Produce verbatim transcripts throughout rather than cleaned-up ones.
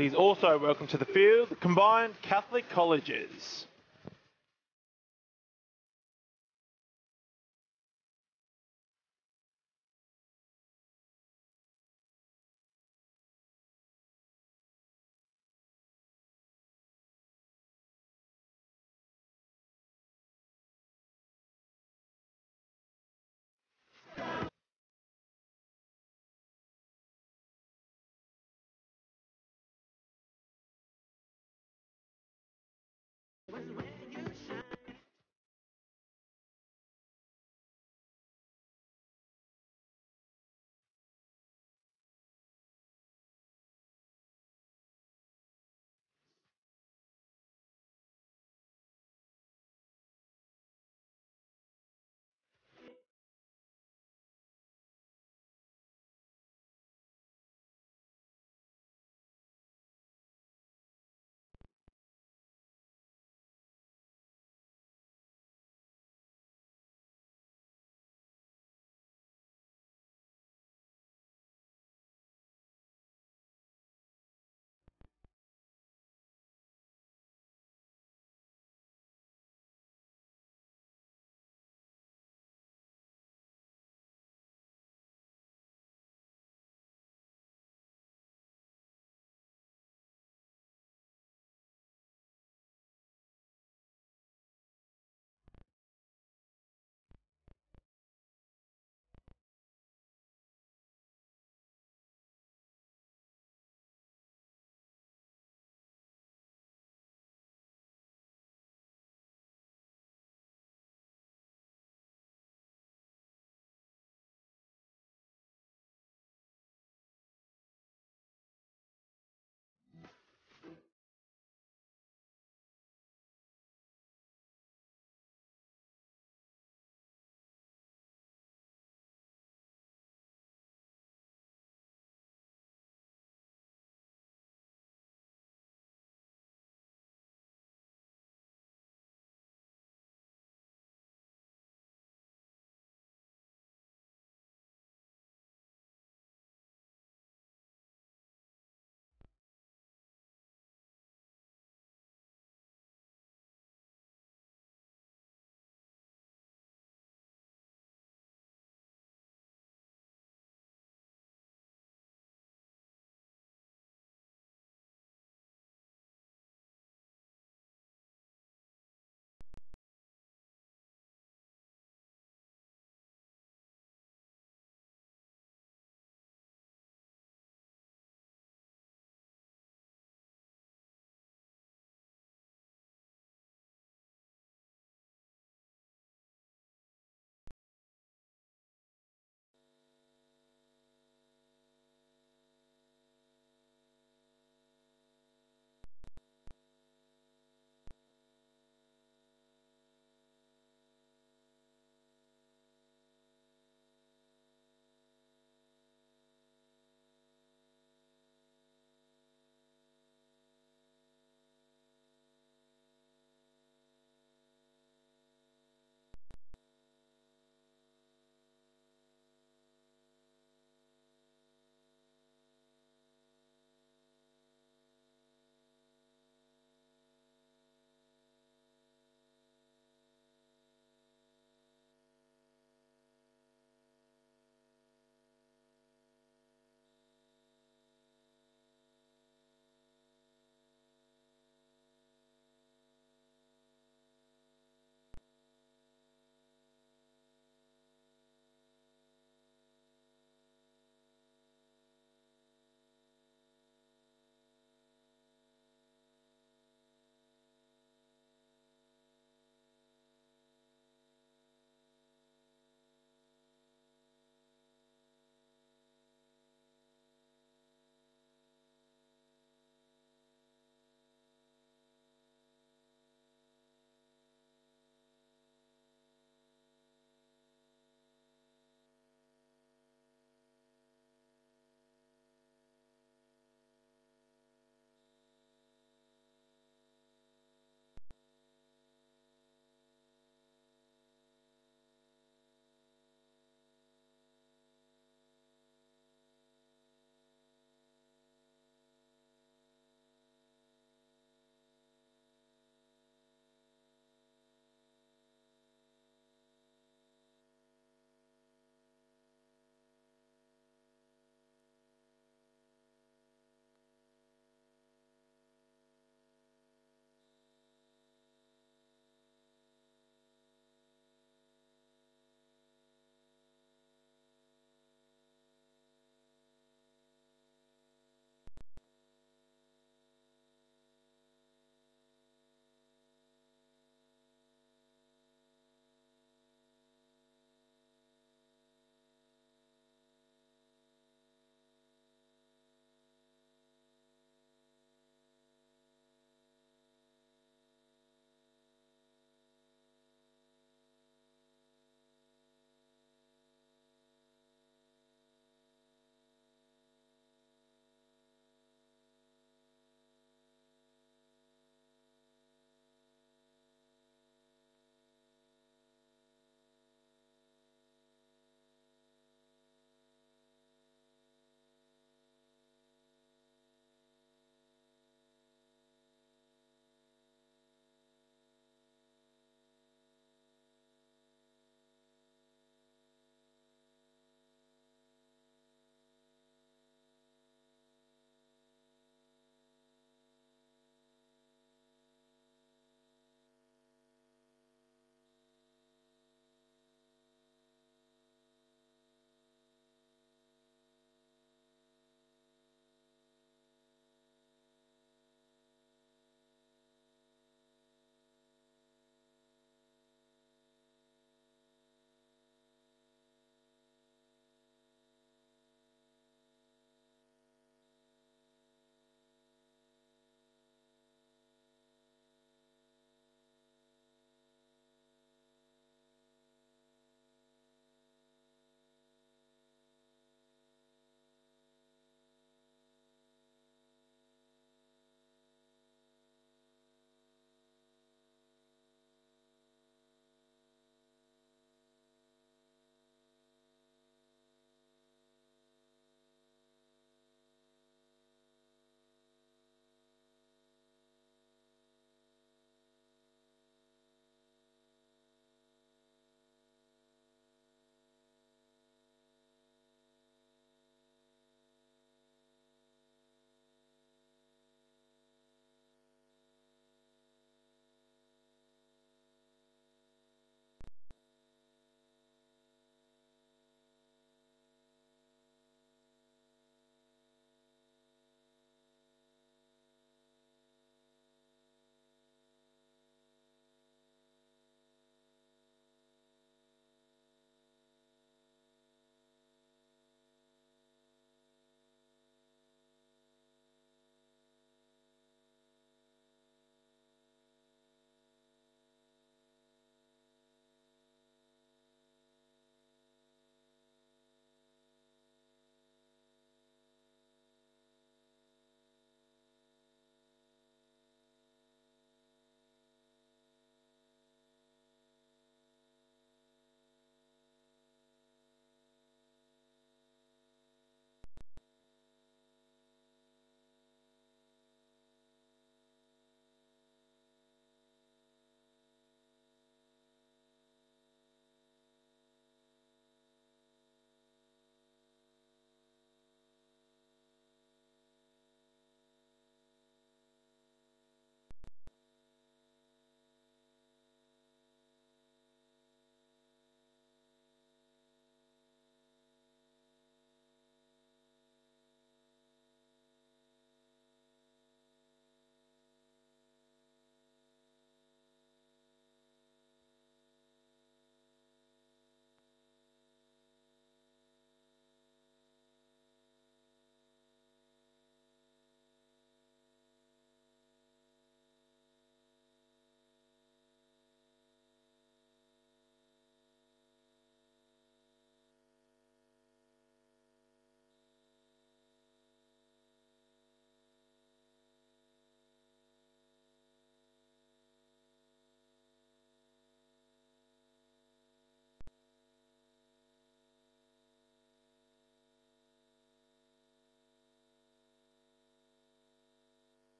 Please also welcome to the field the combined Catholic colleges.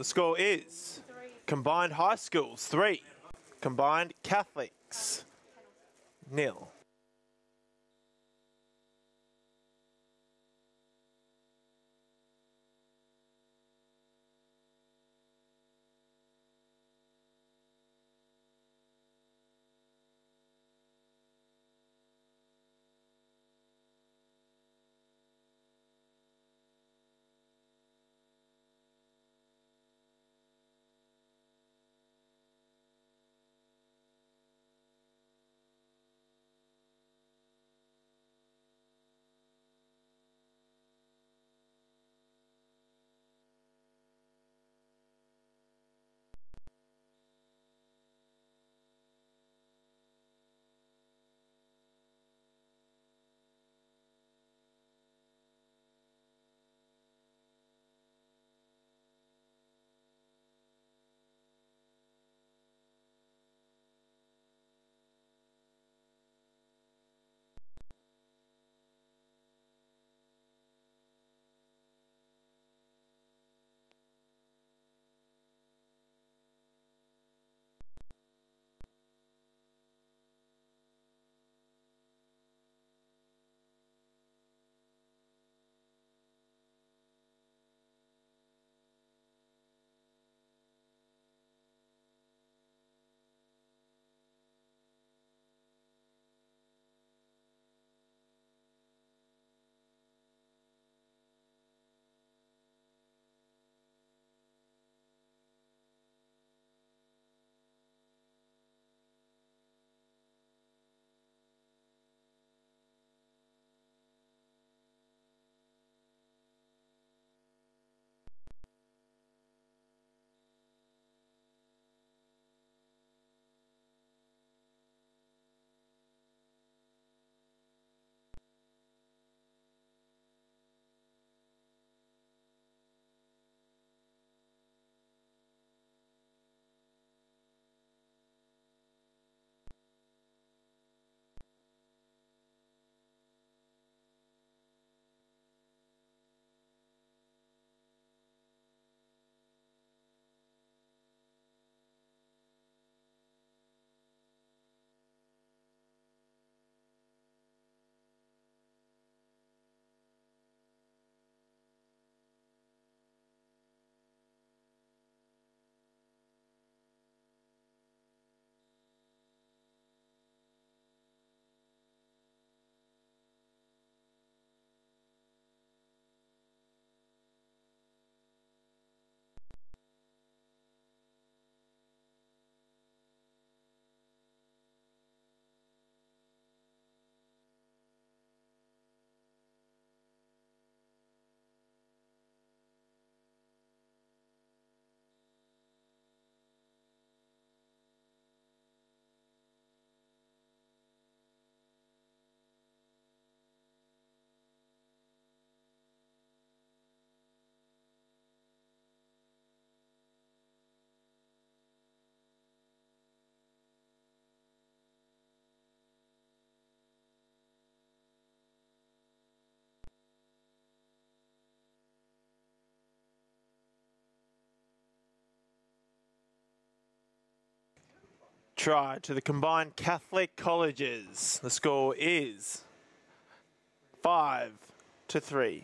The score is Combined High Schools three, Combined Catholics nil. Try to the Combined Catholic Colleges. The score is five to three.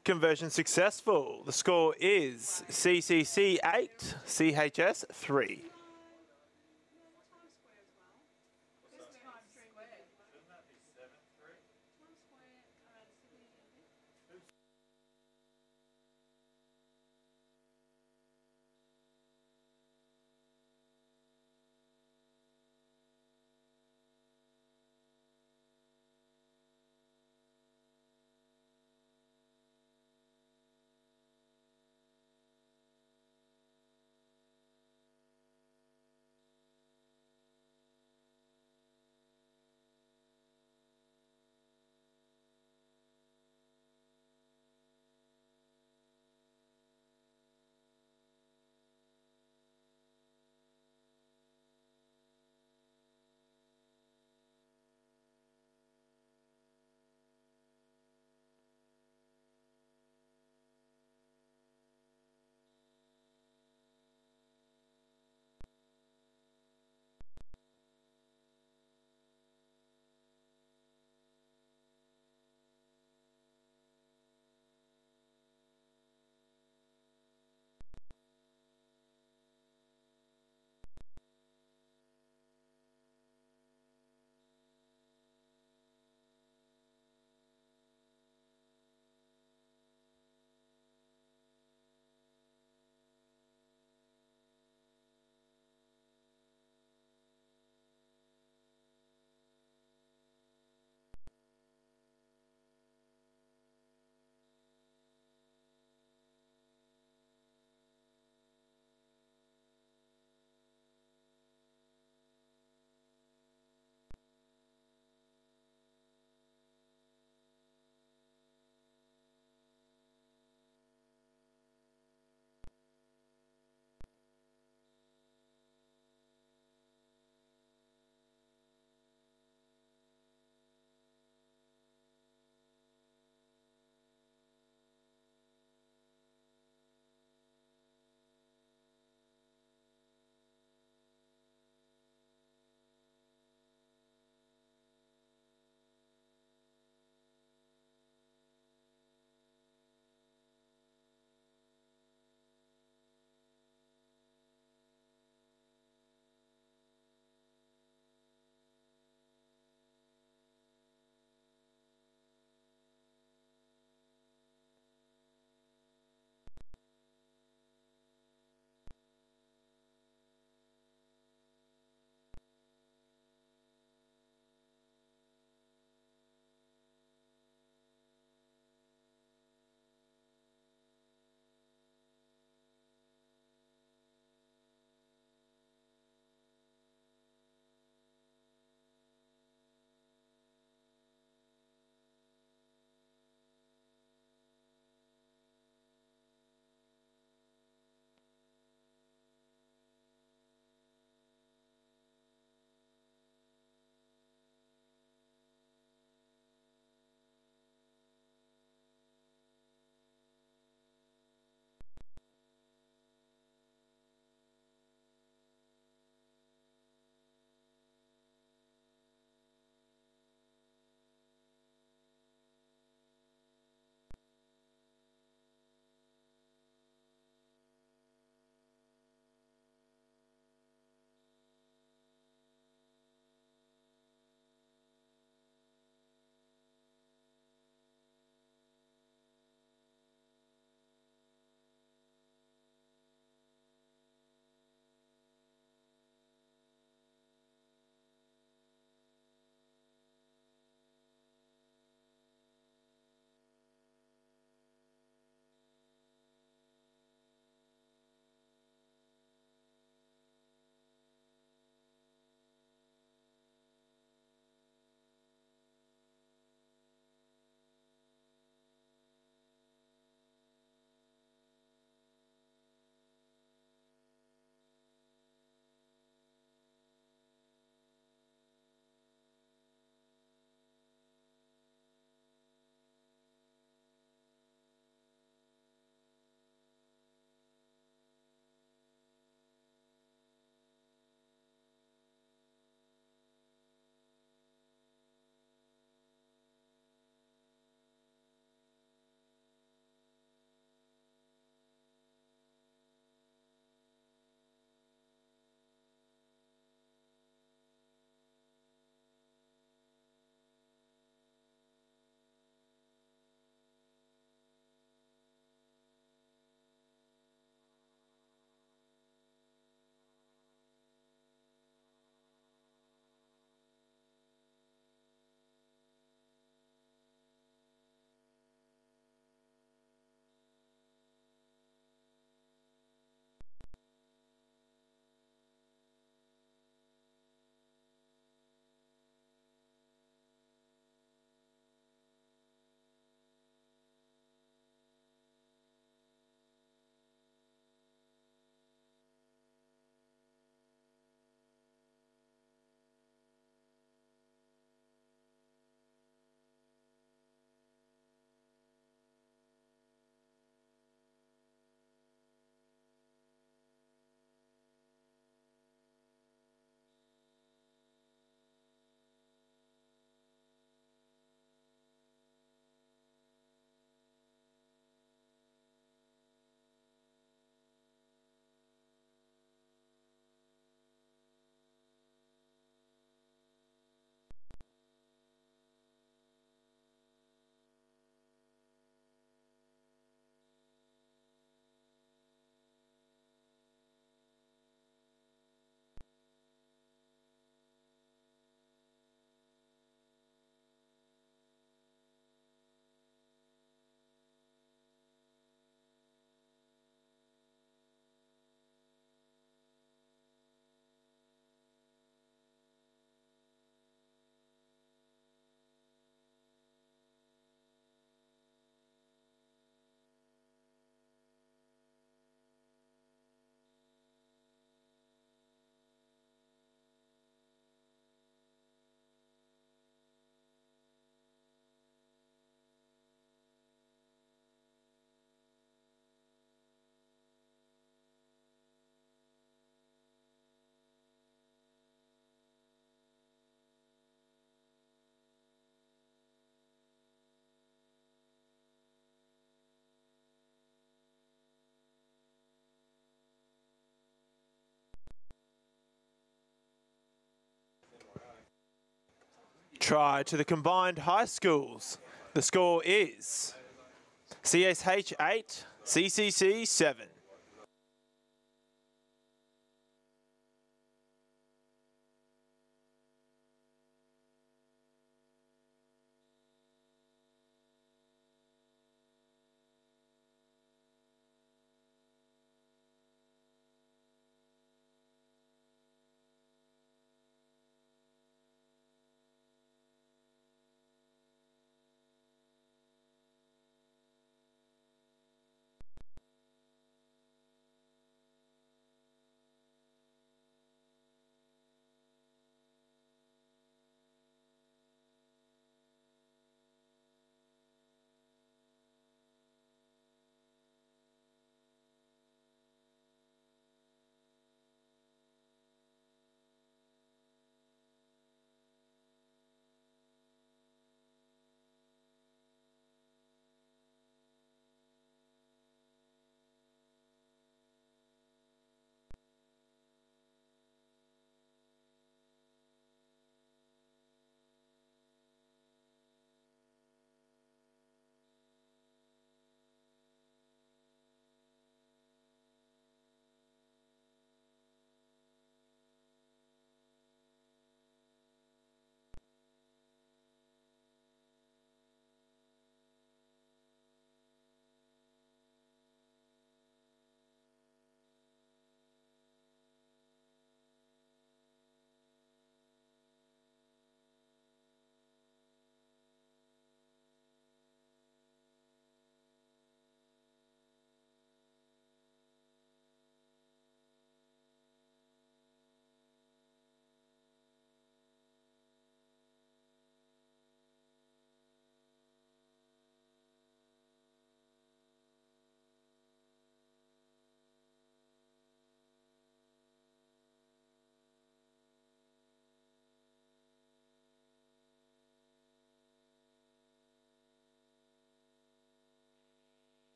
Conversion successful. The score is C C C eight, C H S three. try to the combined high schools. The score is C S H eight, C C C seven.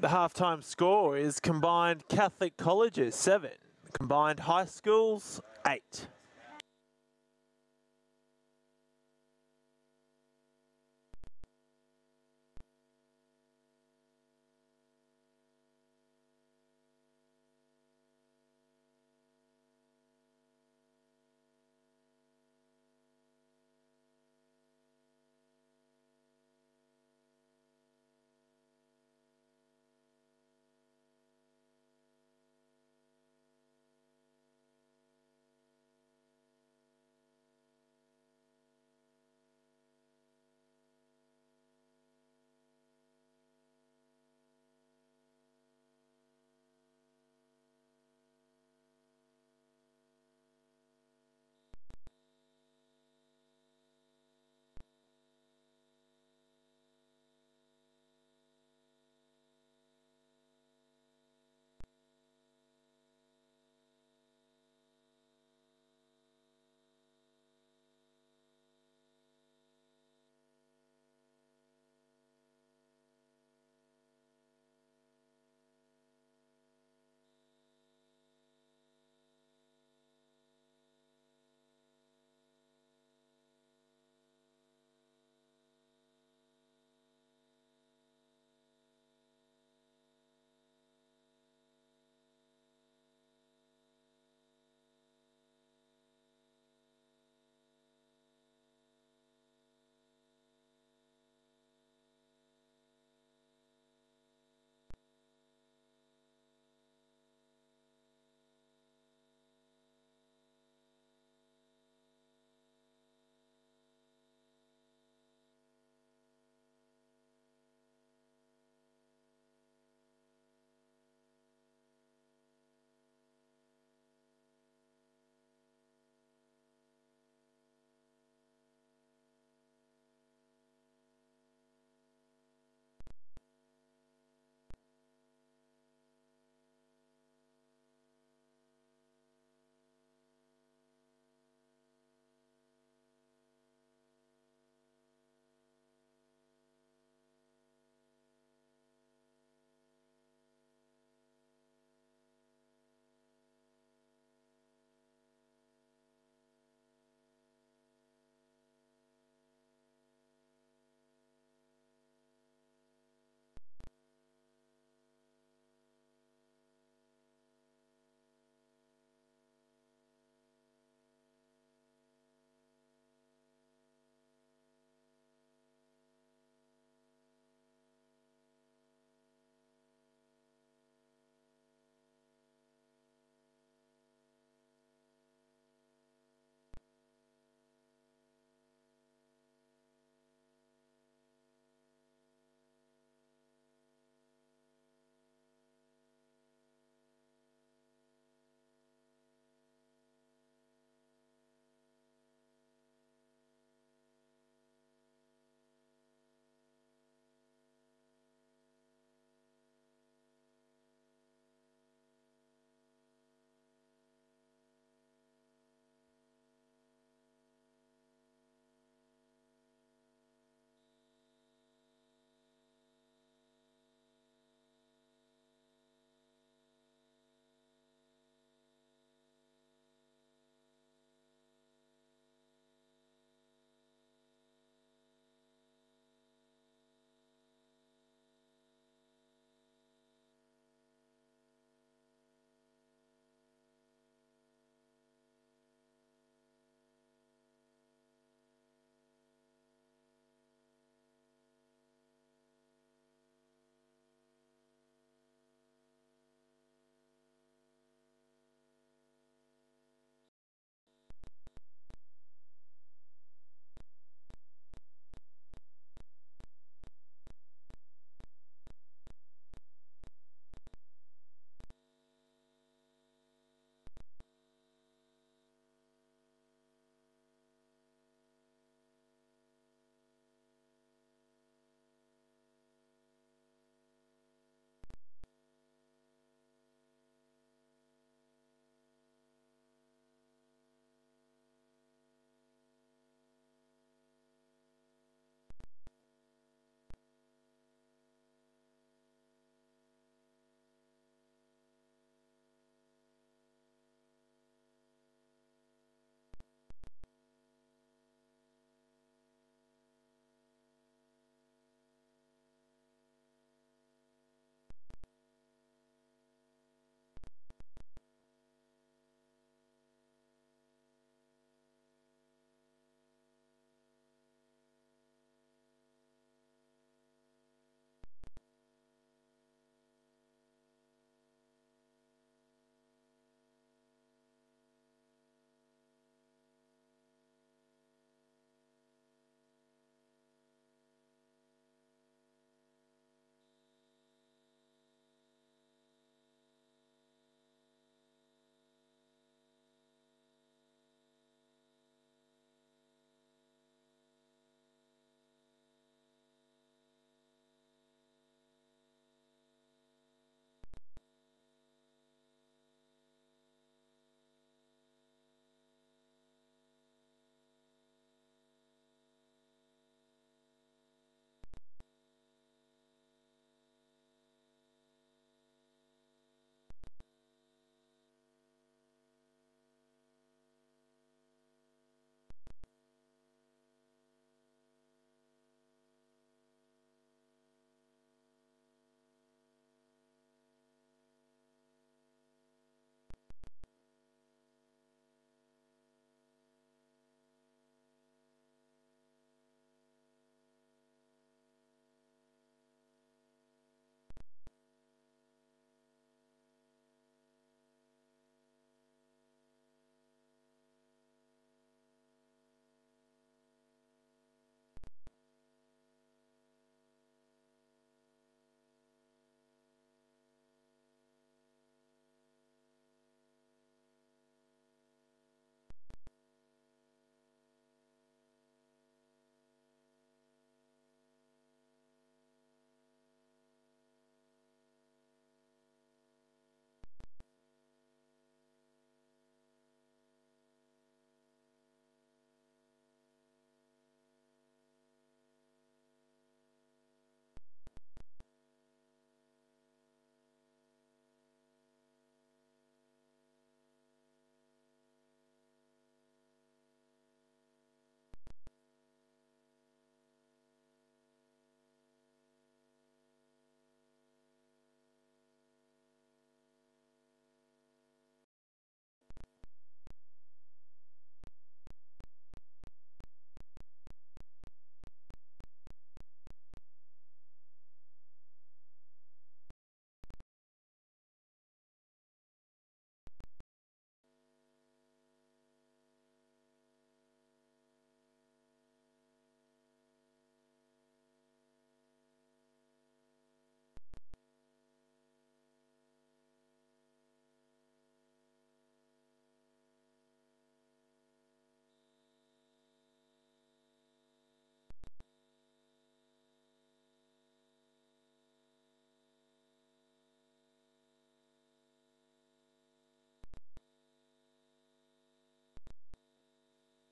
The halftime score is combined Catholic colleges seven, combined high schools eight.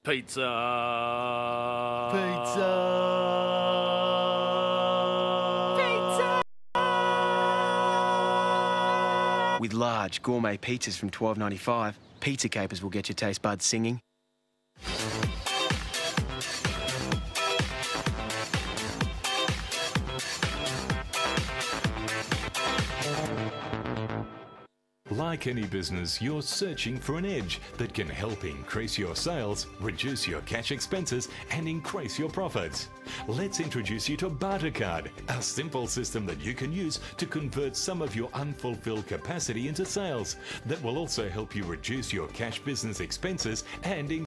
Pizza! Pizza! Pizza! With large gourmet pizzas from twelve ninety-five, Pizza Capers will get your taste buds singing. Like any business, you're searching for an edge that can help increase your sales, reduce your cash expenses, and increase your profits. Let's introduce you to Bartercard, a simple system that you can use to convert some of your unfulfilled capacity into sales that will also help you reduce your cash business expenses and increase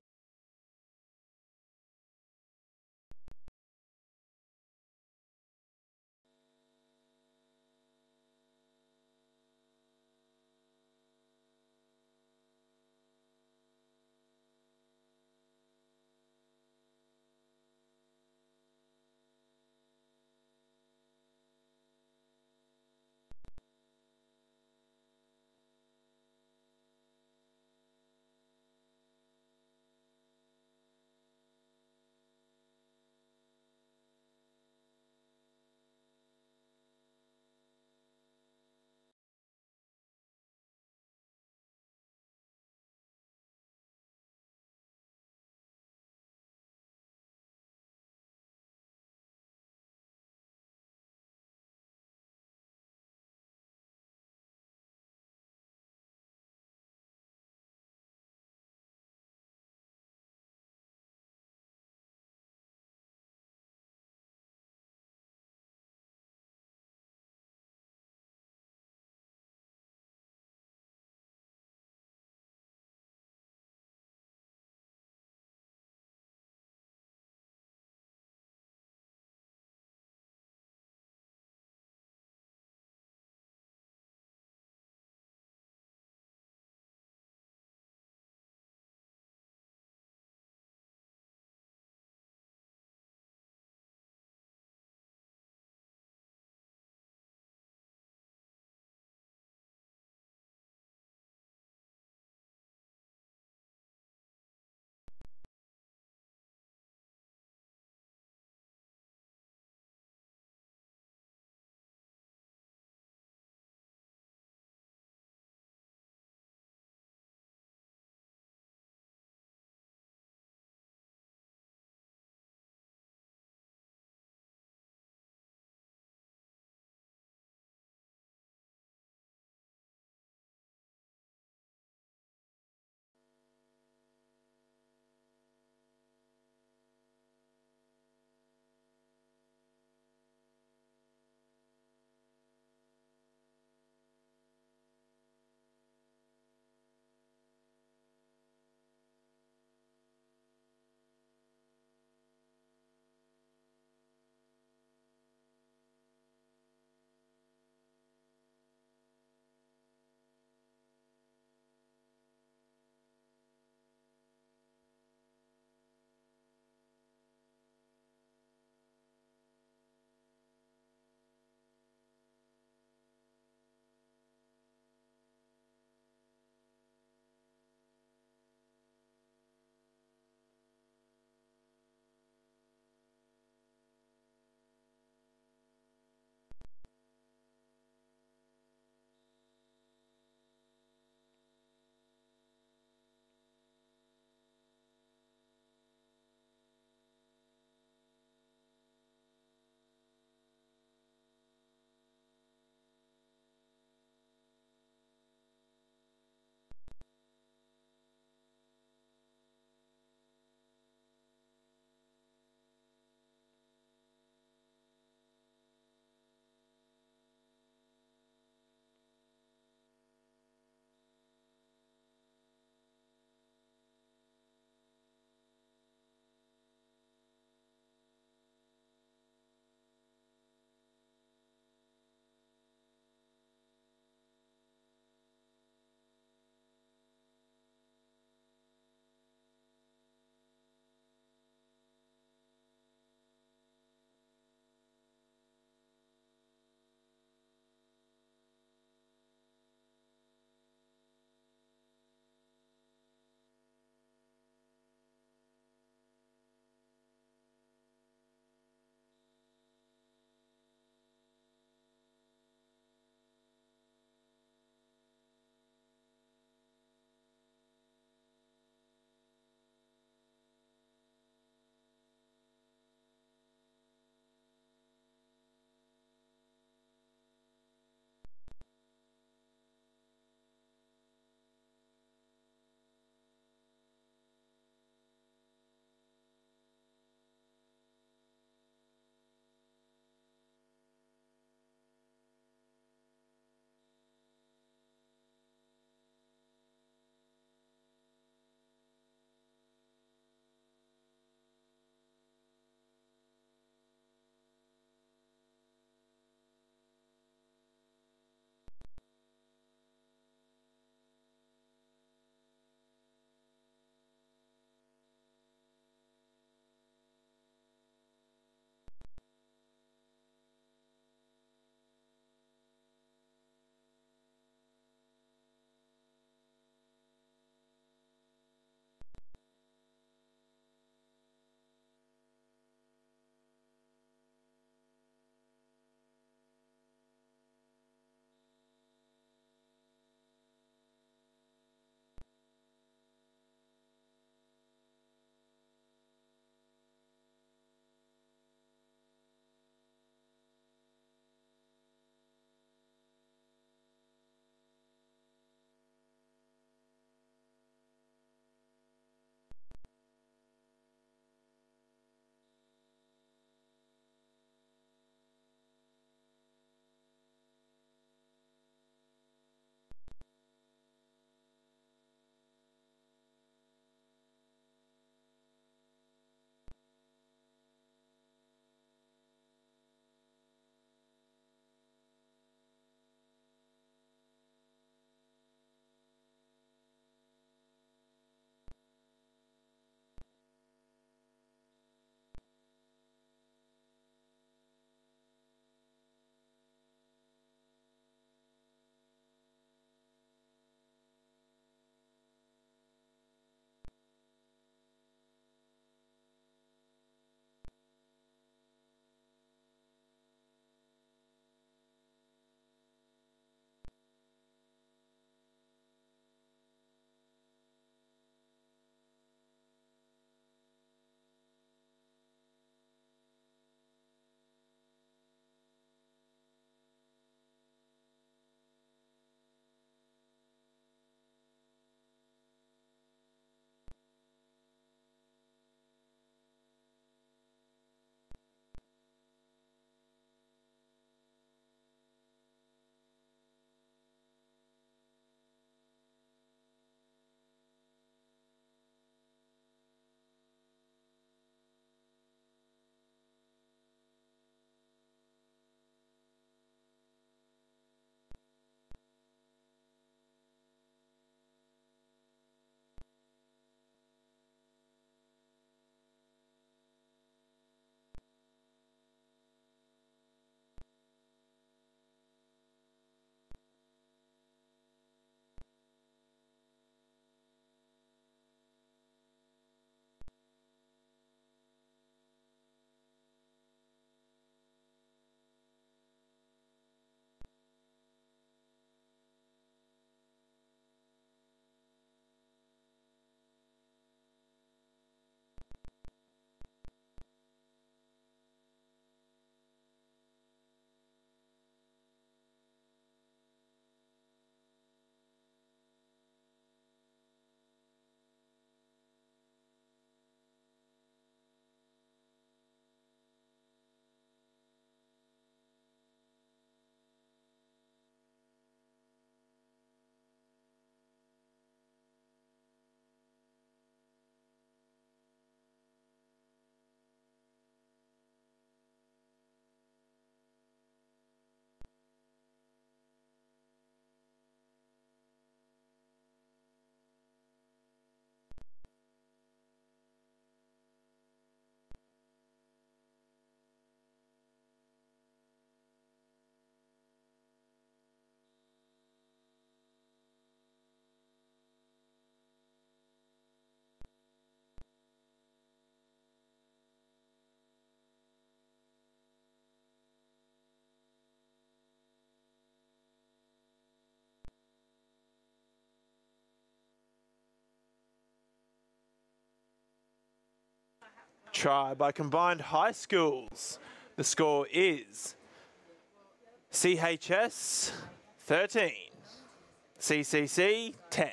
Try by combined high schools. The score is C H S thirteen, C C C ten.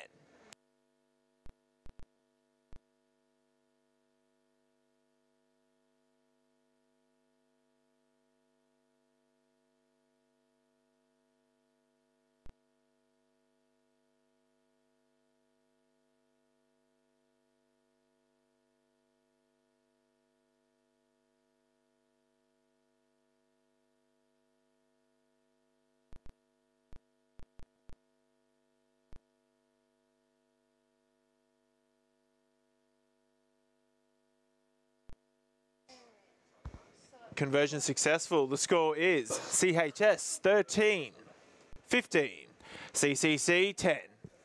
Conversion successful. The score is C H S thirteen, fifteen, C C C ten.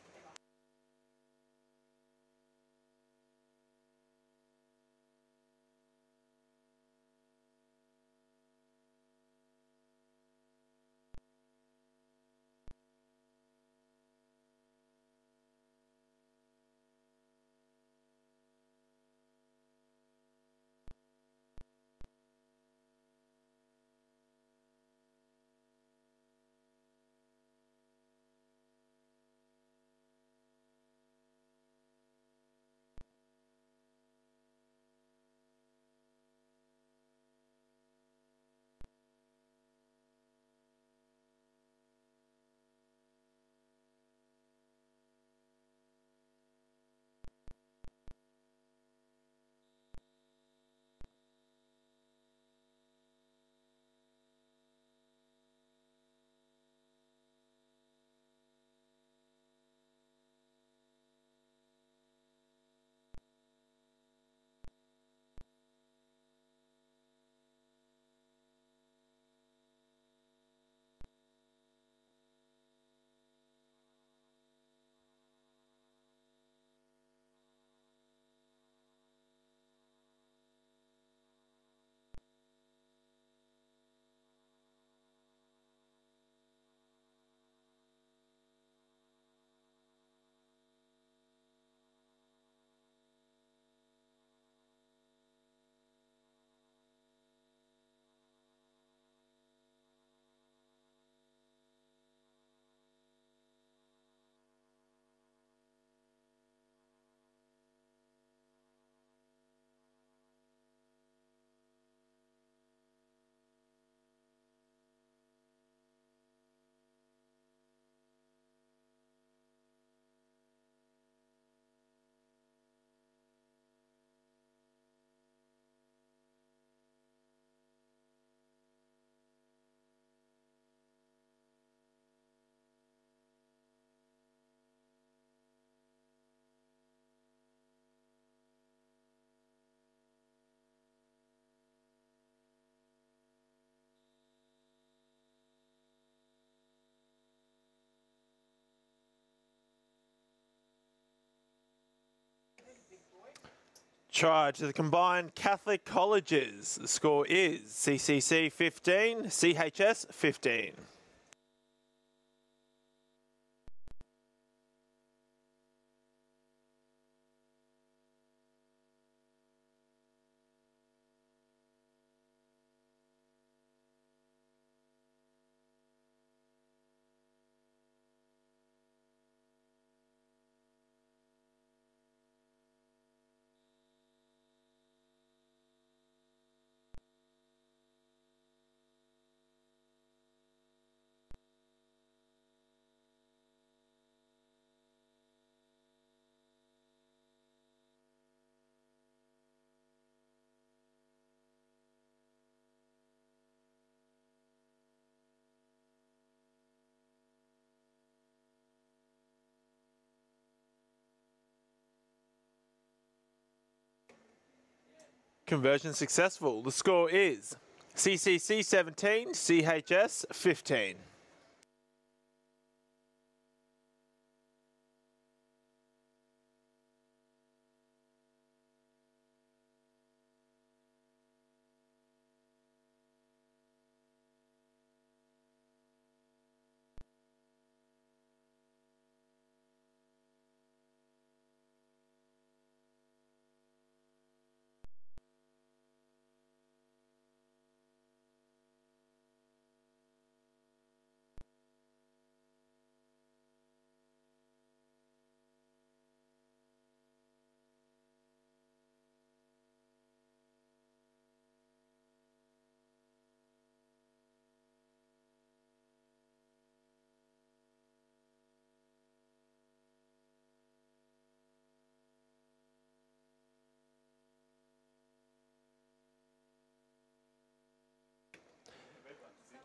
Try to the combined Catholic colleges. The score is C C C fifteen, C H S fifteen. Conversion successful. The score is C C C seventeen, C H S fifteen.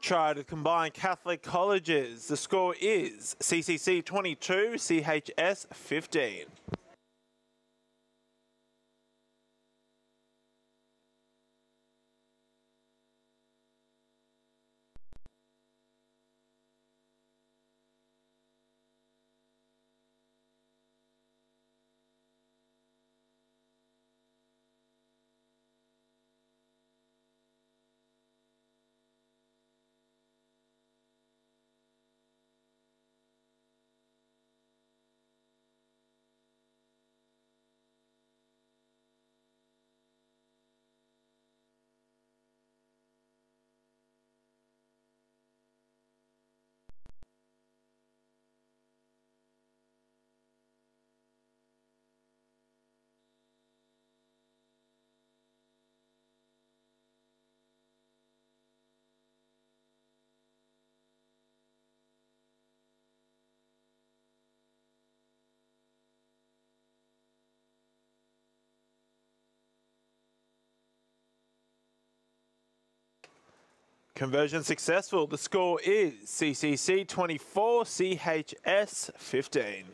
Try to combine Catholic colleges. The score is C C C twenty-two, C H S fifteen. Conversion successful. The score is C C C twenty-four, C H S fifteen.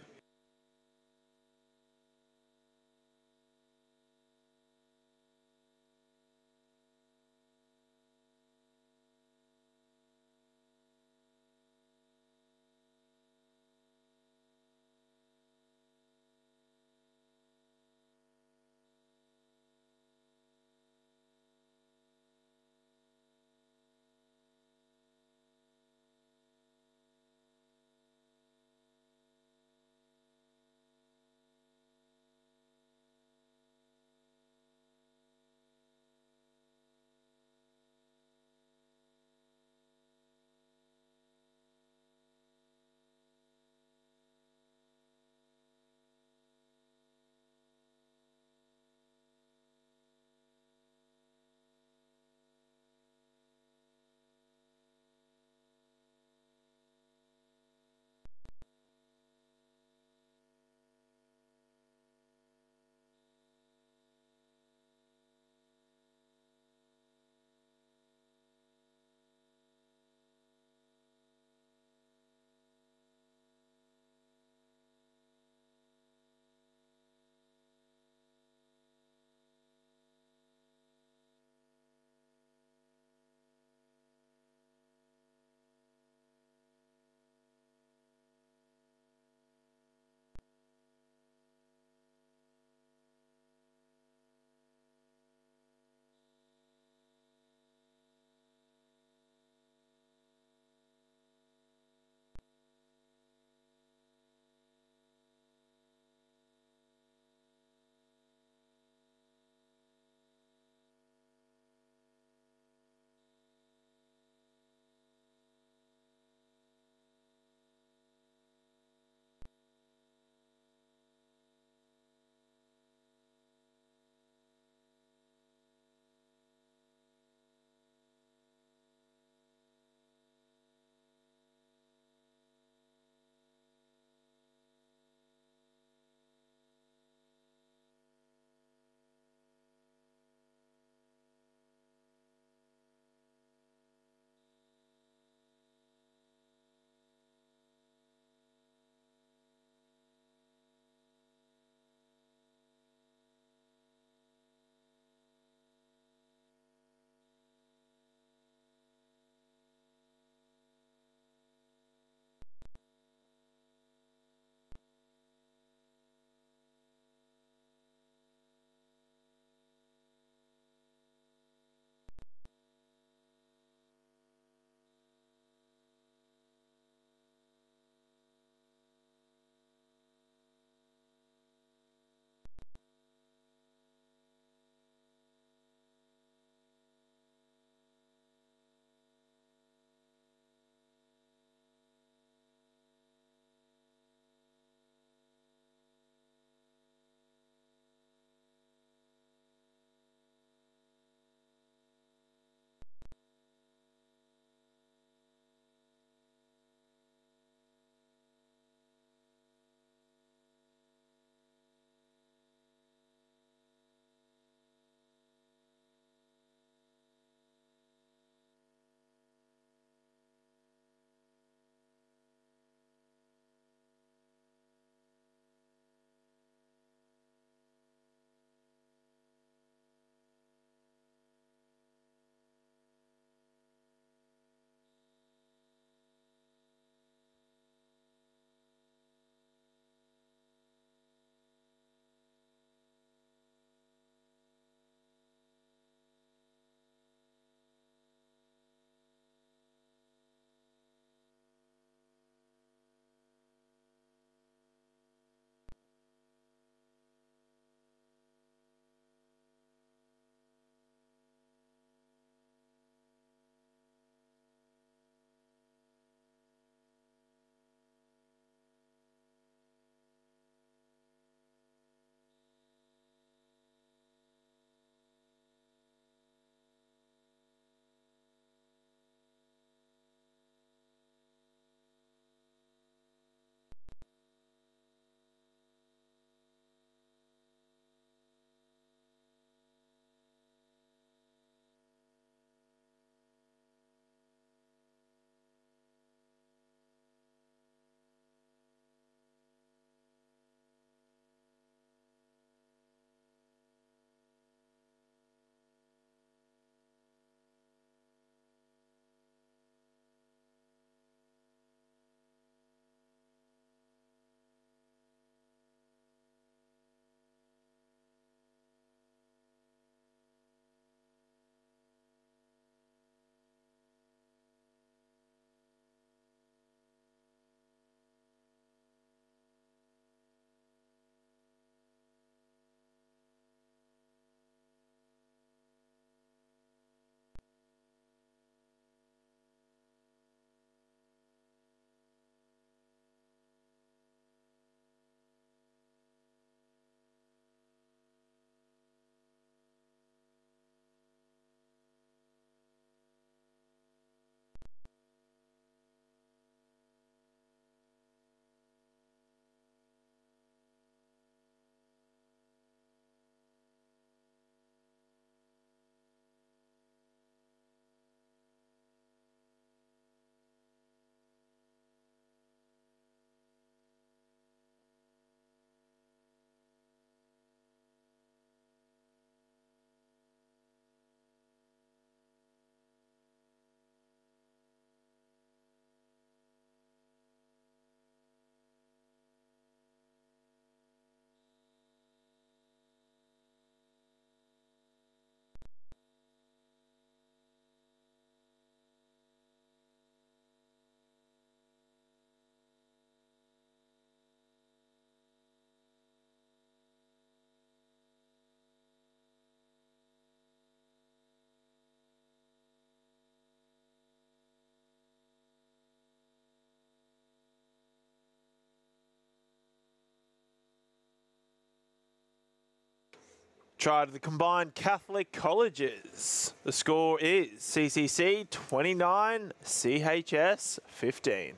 Try to the combined Catholic colleges. The score is C C C twenty-nine, C H S fifteen.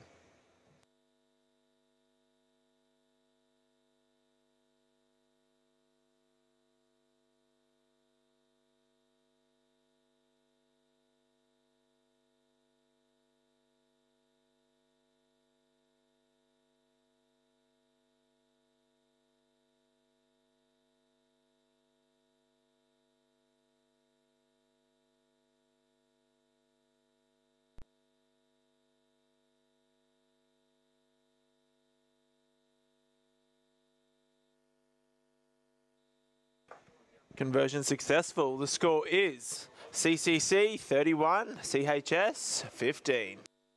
Conversion successful. The score is C C C thirty-one, C H S fifteen.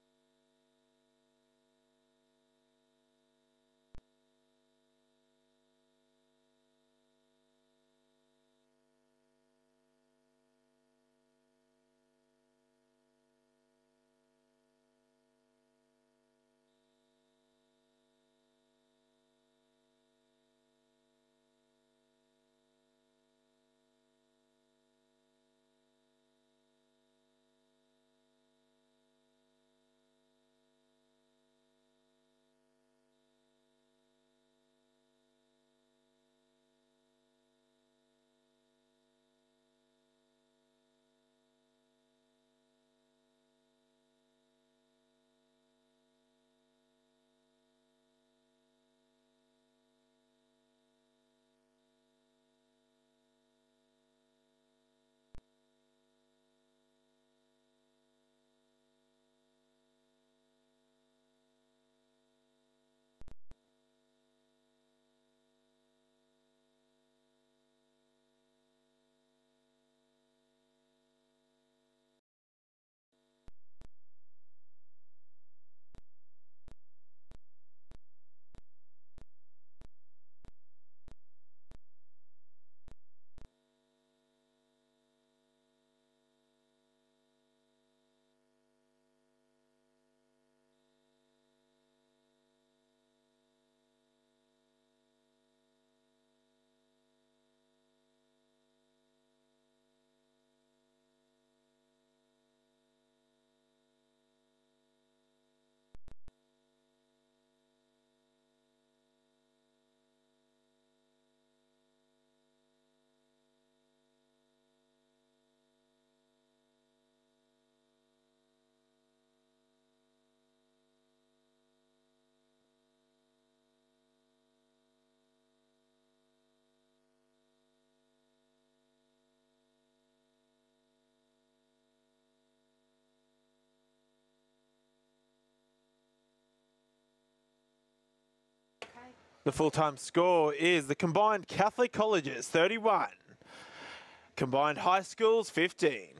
The full-time score is the combined Catholic colleges thirty-one, combined high schools fifteen.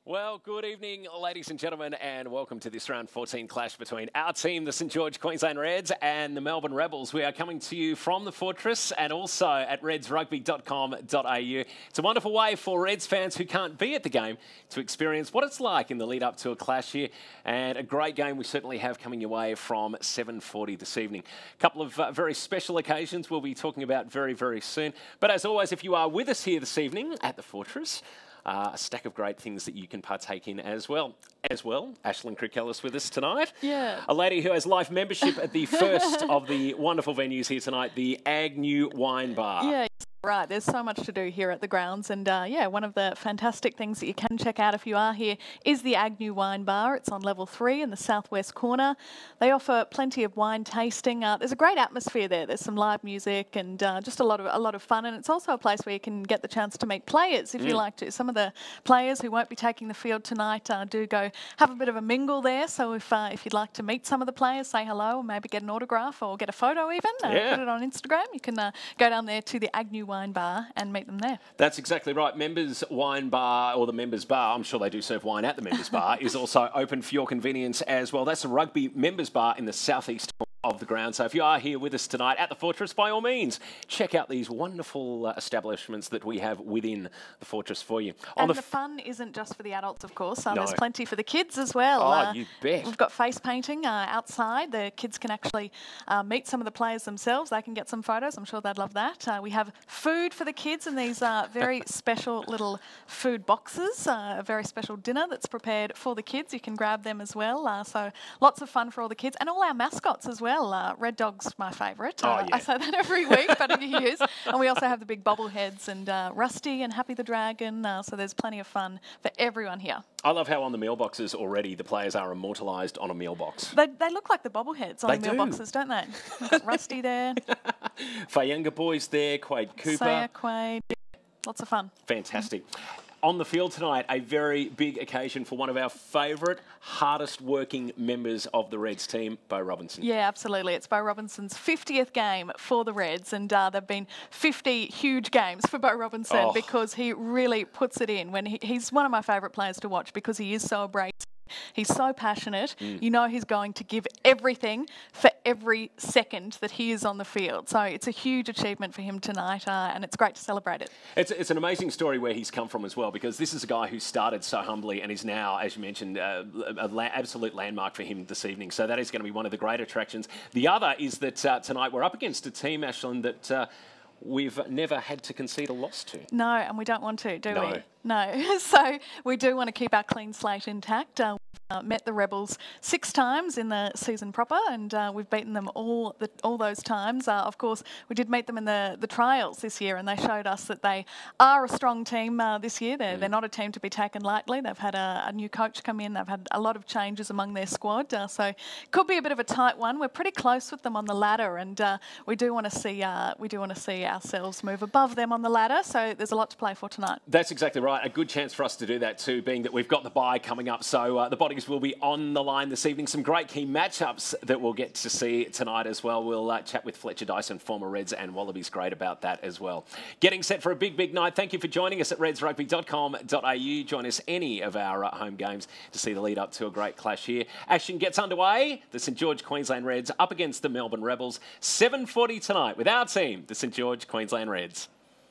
Well, good evening, ladies and gentlemen, and welcome to this round fourteen clash between our team, the Saint George Queensland Reds, and the Melbourne Rebels. We are coming to you from the Fortress and also at reds rugby dot com dot a u. It's a wonderful way for Reds fans who can't be at the game to experience what it's like in the lead up to a clash here, and a great game we certainly have coming your way from seven forty this evening. A couple of uh, very special occasions we'll be talking about very, very soon. But as always, if you are with us here this evening at the Fortress, Uh, a stack of great things that you can partake in as well. As well, Aislin with us tonight. Yeah. A lady who has life membership at the first of the wonderful venues here tonight, the Agnew Wine Bar. Yeah. Right, there's so much to do here at the grounds, and uh, yeah, one of the fantastic things that you can check out if you are here is the Agnew Wine Bar. It's on level three in the southwest corner. They offer plenty of wine tasting. Uh, there's a great atmosphere there. There's some live music and uh, just a lot of a lot of fun, and it's also a place where you can get the chance to meet players if mm. you like to. Some of the players who won't be taking the field tonight uh, do go have a bit of a mingle there. So if uh, if you'd like to meet some of the players, say hello, or maybe get an autograph or get a photo even, uh, yeah. put it on Instagram. You can uh, go down there to the Agnew Wine Bar and meet them there. That's exactly right. Members Wine Bar, or the Members Bar, I'm sure they do serve wine at the Members Bar, is also open for your convenience as well. That's a rugby Members Bar in the southeast of the ground. So if you are here with us tonight at the Fortress, by all means, check out these wonderful uh, establishments that we have within the Fortress for you. On and the, the fun isn't just for the adults, of course. Uh, no. There's plenty for the kids as well. Oh, uh, you bet. We've got face painting uh, outside. The kids can actually uh, meet some of the players themselves. They can get some photos. I'm sure they'd love that. Uh, we have food for the kids in these uh, very special little food boxes. Uh, a very special dinner that's prepared for the kids. You can grab them as well. Uh, so lots of fun for all the kids. And all our mascots as well. Uh, Red Dog's my favourite. Oh, uh, yeah. I say that every week, but he is. And we also have the big bobbleheads and uh, Rusty and Happy the Dragon. Uh, so there's plenty of fun for everyone here. I love how on the meal boxes already the players are immortalised on a meal box. They, they look like the bobbleheads on They the meal do. boxes, don't they? We've got Rusty there. Fayenga boys there, Quade Cooper. Saya, Quade. Lots of fun. Fantastic. On the field tonight, a very big occasion for one of our favourite, hardest working members of the Reds team, Bo Robinson. Yeah, absolutely. It's Bo Robinson's fiftieth game for the Reds, and uh, there have been fifty huge games for Bo Robinson Oh. because he really puts it in. When he, he's one of my favourite players to watch because he is so abrasive. He's so passionate. Mm. You know he's going to give everything for every second that he is on the field. So it's a huge achievement for him tonight, uh, and it's great to celebrate it. It's, it's an amazing story where he's come from as well, because this is a guy who started so humbly and is now, as you mentioned, uh, an la absolute landmark for him this evening. So that is going to be one of the great attractions. The other is that uh, tonight we're up against a team, Aislin, that uh, we've never had to concede a loss to. No, and we don't want to, do No. we? No. So we do want to keep our clean slate intact. Uh, Uh, met the Rebels six times in the season proper, and uh, we've beaten them all the, all those times. Uh, of course, we did meet them in the, the trials this year, and they showed us that they are a strong team uh, this year. They're, mm. they're not a team to be taken lightly. They've had a, a new coach come in. They've had a lot of changes among their squad, uh, so it could be a bit of a tight one. We're pretty close with them on the ladder, and uh, we do want to see uh, we do want to see ourselves move above them on the ladder. So there's a lot to play for tonight. That's exactly right. A good chance for us to do that too, being that we've got the bye coming up. So uh, the bodies will be on the line this evening. Some great key matchups that we'll get to see tonight as well. We'll uh, chat with Fletcher Dyson, former Reds and Wallabies, great about that as well. Getting set for a big, big night. Thank you for joining us at reds rugby dot com dot a u. Join us any of our uh, home games to see the lead up to a great clash here. Action gets underway. The Saint George Queensland Reds up against the Melbourne Rebels. seven forty tonight with our team, the Saint George Queensland Reds.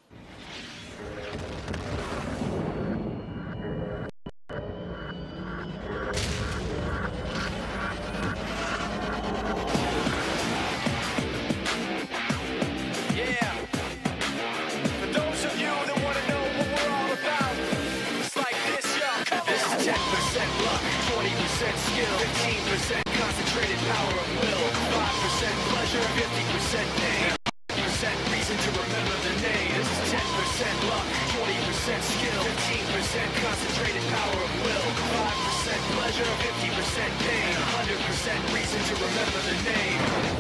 fifteen percent concentrated power of will, five percent pleasure, fifty percent pain, fifty percent reason to remember the name. This is ten percent luck, twenty percent skill, fifteen percent concentrated power of will, five percent pleasure, fifty percent pain, one hundred percent reason to remember the name.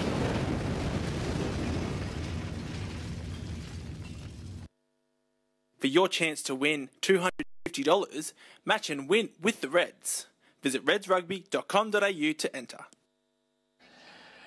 For your chance to win two hundred fifty dollars, match and win with the Reds. Visit reds rugby dot com dot a u to enter.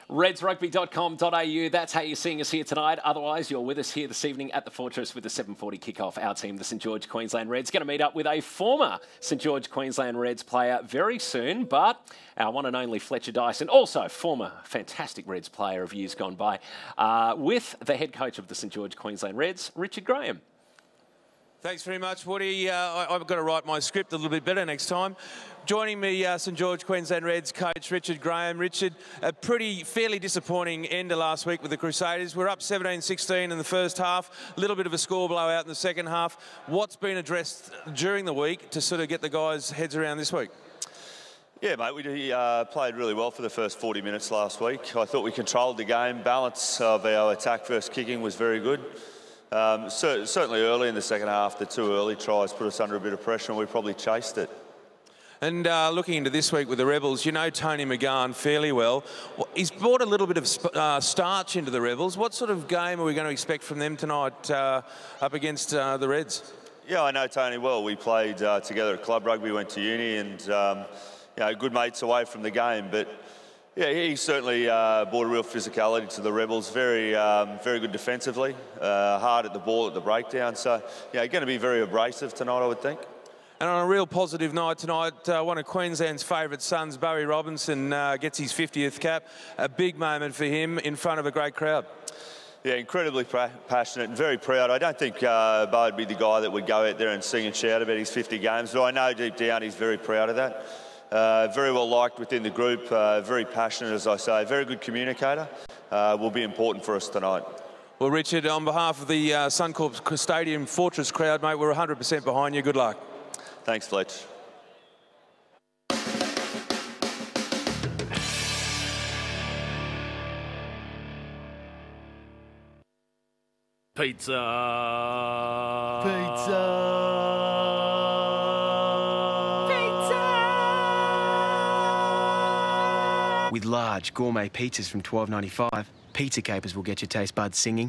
reds rugby dot com dot a u. That's how you're seeing us here tonight. Otherwise, you're with us here this evening at the Fortress with the seven forty kickoff. Our team, the Saint George Queensland Reds, going to meet up with a former Saint George Queensland Reds player very soon, but our one and only Fletcher Dyson, also former fantastic Reds player of years gone by, uh, with the head coach of the Saint George Queensland Reds, Richard Graham. Thanks very much, Woody. Uh, I, I've got to write my script a little bit better next time. Joining me, uh, Saint George Queensland Reds coach Richard Graham. Richard, a pretty, fairly disappointing end of last week with the Crusaders. We're up seventeen sixteen in the first half, a little bit of a score blowout in the second half. What's been addressed during the week to sort of get the guys' heads around this week? Yeah, mate, we uh, played really well for the first forty minutes last week. I thought we controlled the game. Balance of our attack versus kicking was very good. Um, cer certainly early in the second half, the two early tries put us under a bit of pressure and we probably chased it. And uh, looking into this week with the Rebels, you know Tony McGahn fairly well. He's brought a little bit of sp uh, starch into the Rebels. What sort of game are we going to expect from them tonight uh, up against uh, the Reds? Yeah, I know Tony well. We played uh, together at club rugby, went to uni, and um, you know, good mates away from the game. But yeah, he certainly uh, brought a real physicality to the Rebels. Very, um, very good defensively, uh, hard at the ball at the breakdown. So yeah, going to be very abrasive tonight, I would think. And on a real positive night tonight, uh, one of Queensland's favourite sons, Barry Robinson, uh, gets his fiftieth cap. A big moment for him in front of a great crowd. Yeah, incredibly passionate and very proud. I don't think uh, Bo would be the guy that would go out there and sing and shout about his fifty games, but I know deep down he's very proud of that. Uh, very well liked within the group, uh, very passionate, as I say, very good communicator. Uh, will be important for us tonight. Well, Richard, on behalf of the uh, Suncorp Stadium Fortress crowd, mate, we're one hundred percent behind you. Good luck. Thanks, Fletch. Pizza. Pizza. Pizza. With large gourmet pizzas from twelve ninety-five, Pizza Capers will get your taste buds singing.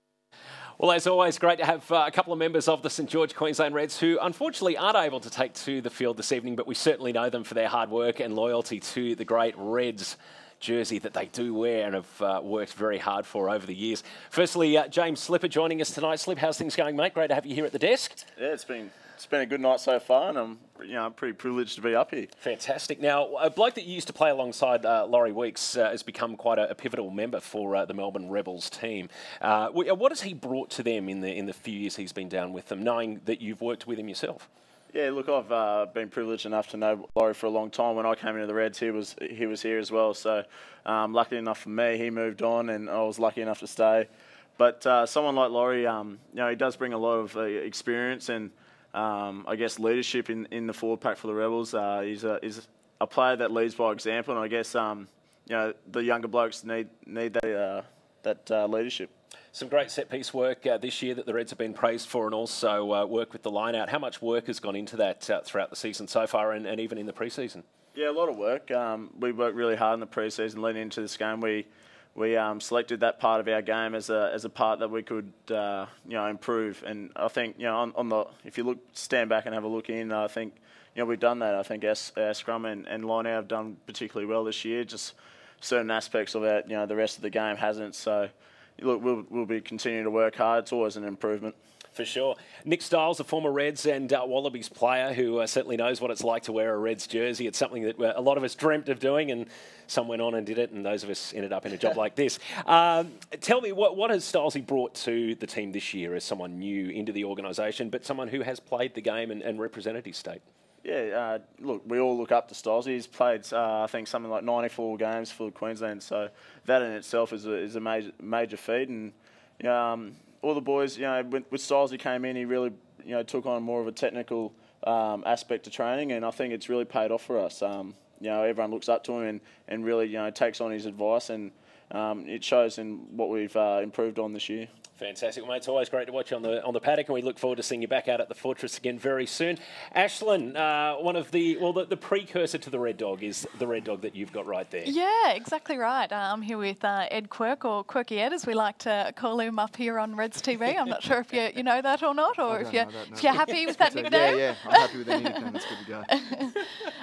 Well, as always, great to have uh, a couple of members of the Saint George Queensland Reds who unfortunately aren't able to take to the field this evening, but we certainly know them for their hard work and loyalty to the great Reds jersey that they do wear and have uh, worked very hard for over the years. Firstly, uh, James Slipper joining us tonight. Slip, how's things going, mate? Great to have you here at the desk. Yeah, it's been it's been a good night so far, and I'm you know I'm pretty privileged to be up here. Fantastic. Now, a bloke that you used to play alongside uh, Laurie Weeks uh, has become quite a, a pivotal member for uh, the Melbourne Rebels team. Uh, what has he brought to them in the in the few years he's been down with them, knowing that you've worked with him yourself? Yeah, look, I've uh, been privileged enough to know Laurie for a long time. When I came into the Reds, he was he was here as well. So, um, lucky enough for me, he moved on, and I was lucky enough to stay. But uh, someone like Laurie, um, you know, he does bring a lot of uh, experience and um, I guess leadership in, in the forward pack for the Rebels. Uh, he's a he's a player that leads by example, and I guess um, you know the younger blokes need need that uh, that uh, leadership. Some great set-piece work uh, this year that the Reds have been praised for, and also uh, work with the line-out. How much work has gone into that uh, throughout the season so far, and, and even in the pre-season? Yeah, a lot of work. Um, we worked really hard in the pre-season leading into this game. We we um, selected that part of our game as a as a part that we could uh, you know improve. And I think you know on, on the if you look stand back and have a look in, I think you know we've done that. I think our, our scrum and, and line-out have done particularly well this year. Just certain aspects of it, you know, the rest of the game hasn't. So. Look, we'll, we'll be continuing to work hard. It's always an improvement. For sure. Nick Stiles, a former Reds and uh, Wallabies player who uh, certainly knows what it's like to wear a Reds jersey. It's something that uh, a lot of us dreamt of doing, and some went on and did it, and those of us ended up in a job like this. Um, tell me, what, what has Stilesy brought to the team this year as someone new into the organisation, but someone who has played the game and, and represented his state? Yeah, uh, look, we all look up to Stiles. He's played, uh, I think, something like ninety-four games for Queensland, so that in itself is a, is a major major feat. And you know, um, all the boys, you know, with, with Stiles, he came in, he really, you know, took on more of a technical um, aspect to training, and I think it's really paid off for us. Um, you know, everyone looks up to him and, and really, you know, takes on his advice, and um, it shows in what we've uh, improved on this year. Fantastic. Well, mate, it's always great to watch you on the on the paddock, and we look forward to seeing you back out at the Fortress again very soon. Aislin, uh, one of the, well, the, the precursor to the Red Dog is the Red Dog that you've got right there. Yeah, exactly right. Uh, I'm here with uh, Ed Quirk, or Quirky Ed, as we like to call him up here on Reds T V. I'm not sure if you you know that or not, or if you're, that, no. if you're happy with that nickname. Yeah, yeah, I'm happy with that nickname. That's good to go.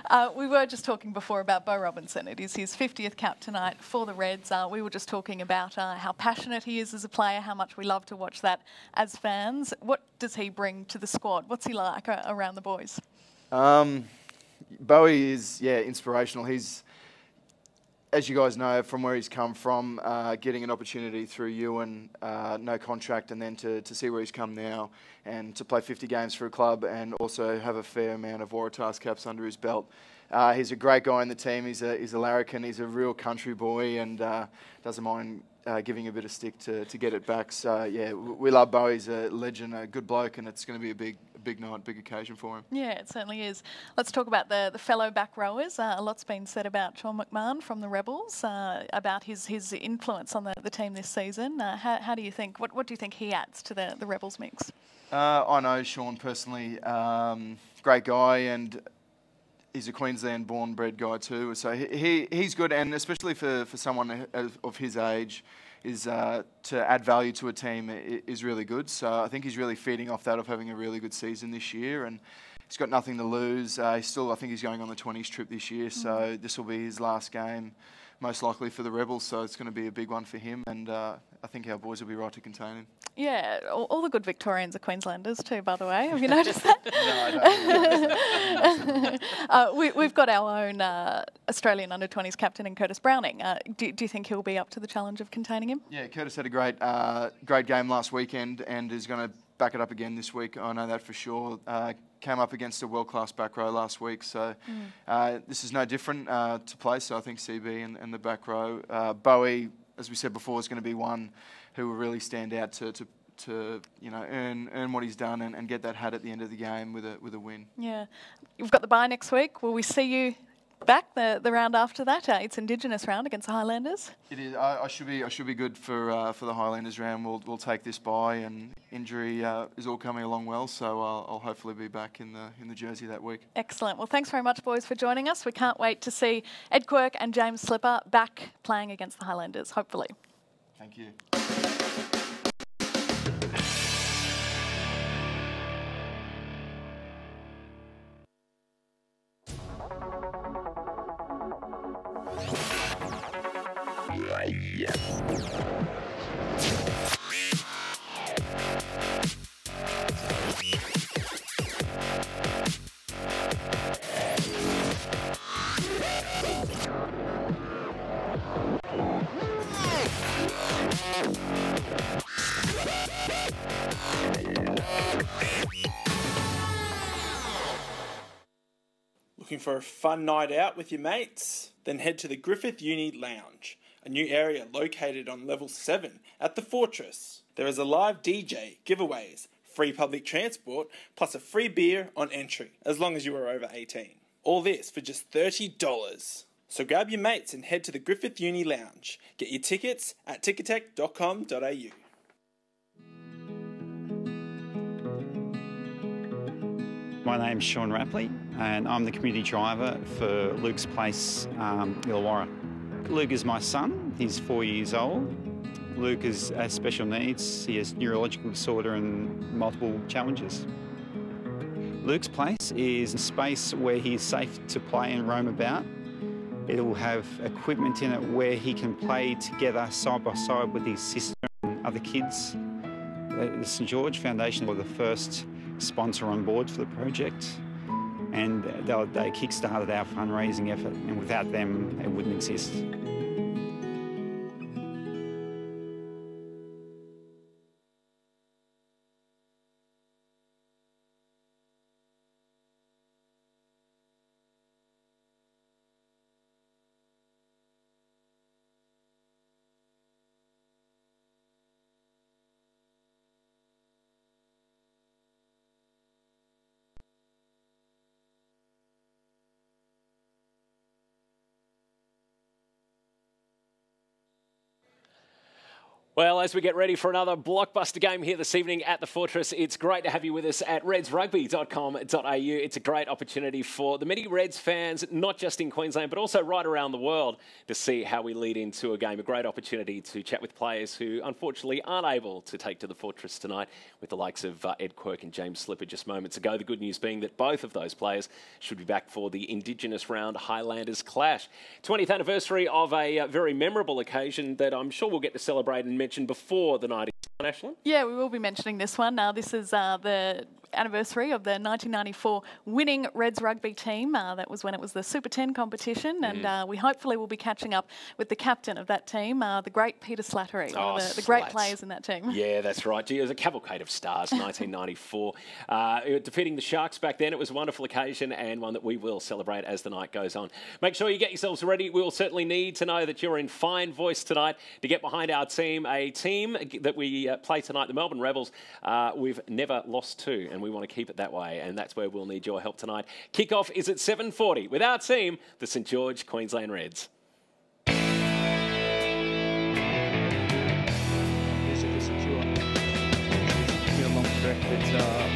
Uh, we were just talking before about Beau Robinson. It is his fiftieth cap tonight for the Reds. Uh, we were just talking about uh, how passionate he is as a player, how much we love to watch that as fans. What does he bring to the squad? What's he like uh, around the boys? Um, Bowie is, yeah, inspirational. He's, as you guys know, from where he's come from, uh, getting an opportunity through Ewan, uh, no contract, and then to, to see where he's come now and to play fifty games for a club and also have a fair amount of Waratahs caps under his belt. Uh, he's a great guy in the team. He's a, he's a larrikin. He's a real country boy and uh, doesn't mind uh, giving a bit of stick to, to get it back. So, yeah, we love Bowie. He's a legend, a good bloke, and it's going to be a big big night, big occasion for him. Yeah, it certainly is. Let's talk about the, the fellow back rowers. Uh, a lot's been said about Sean McMahon from the Rebels, uh, about his, his influence on the, the team this season. Uh, how, how do you think, what, what do you think he adds to the, the Rebels mix? Uh, I know Sean personally, um, great guy, and he's a Queensland born bred guy too. So he, he he's good, and especially for, for someone of, of his age, is uh, to add value to a team is really good. So I think he's really feeding off that of having a really good season this year, and he's got nothing to lose. Uh, he's still, I think he's going on the twenties trip this year, so mm. this will be his last game, most likely for the Rebels, so it's going to be a big one for him, and uh, I think our boys will be right to contain him. Yeah, all, all the good Victorians are Queenslanders too, by the way. Have you noticed that? No, I don't. uh, we, we've got our own uh, Australian under twenties captain in Curtis Browning. Uh, do, do you think he'll be up to the challenge of containing him? Yeah, Curtis had a great, uh, great game last weekend and is going to back it up again this week. I know that for sure. Uh, came up against a world-class back row last week, so mm. uh, this is no different uh, to play. So I think C B and, and the back row. Uh, Bowie, as we said before, is going to be one who will really stand out to, to, to you know, earn earn what he's done and, and get that hat at the end of the game with a with a win. Yeah, you've got the bye next week. Will we see you back the, the round after that? Uh, it's Indigenous round against the Highlanders. It is. I, I should be. I should be good for uh, for the Highlanders round. We'll we'll take this bye, and injury uh, is all coming along well. So I'll, I'll hopefully be back in the in the jersey that week. Excellent. Well, thanks very much, boys, for joining us. We can't wait to see Ed Quirk and James Slipper back playing against the Highlanders. Hopefully. Thank you. Looking for a fun night out with your mates? Then head to the Griffith Uni Lounge, a new area located on level seven at the Fortress. There is a live D J, giveaways, free public transport, plus a free beer on entry, as long as you are over eighteen. All this for just thirty dollars. So grab your mates and head to the Griffith Uni Lounge. Get your tickets at ticketek dot com dot a u. My name's Sean Rapley and I'm the community driver for Luke's Place, um, Illawarra. Luke is my son, he's four years old. Luke is, has special needs, he has neurological disorder and multiple challenges. Luke's Place is a space where he is safe to play and roam about. It will have equipment in it where he can play together side by side with his sister and other kids. The Saint George Foundation were the first sponsor on board for the project, and they, they kick-started our fundraising effort, and without them it wouldn't exist. Well, as we get ready for another blockbuster game here this evening at the Fortress, it's great to have you with us at reds rugby dot com dot a u. It's a great opportunity for the many Reds fans, not just in Queensland, but also right around the world, to see how we lead into a game. A great opportunity to chat with players who, unfortunately, aren't able to take to the Fortress tonight, with the likes of uh, Ed Quirk and James Slipper just moments ago. The good news being that both of those players should be back for the Indigenous round Highlanders clash. twentieth anniversary of a uh, very memorable occasion that I'm sure we'll get to celebrate and mention before the night is done, Aislin. Yeah, we will be mentioning this one. Now, this is uh, the anniversary of the nineteen ninety-four winning Reds rugby team. Uh, that was when it was the Super ten competition, mm. and uh, we hopefully will be catching up with the captain of that team, uh, the great Peter Slattery, oh, one of the, the great Slats. players in that team. Yeah, that's right. Gee, it was a cavalcade of stars, nineteen ninety-four. Uh, defeating the Sharks back then, it was a wonderful occasion and one that we will celebrate as the night goes on. Make sure you get yourselves ready. We will certainly need to know that you're in fine voice tonight to get behind our team, a team that we uh, play tonight, the Melbourne Rebels. Uh, we've never lost to, and we want to keep it that way, and that's where we'll need your help tonight. Kickoff is at seven forty with our team, the Saint George Queensland Reds. Yes, it is secure. It's a long track, but uh,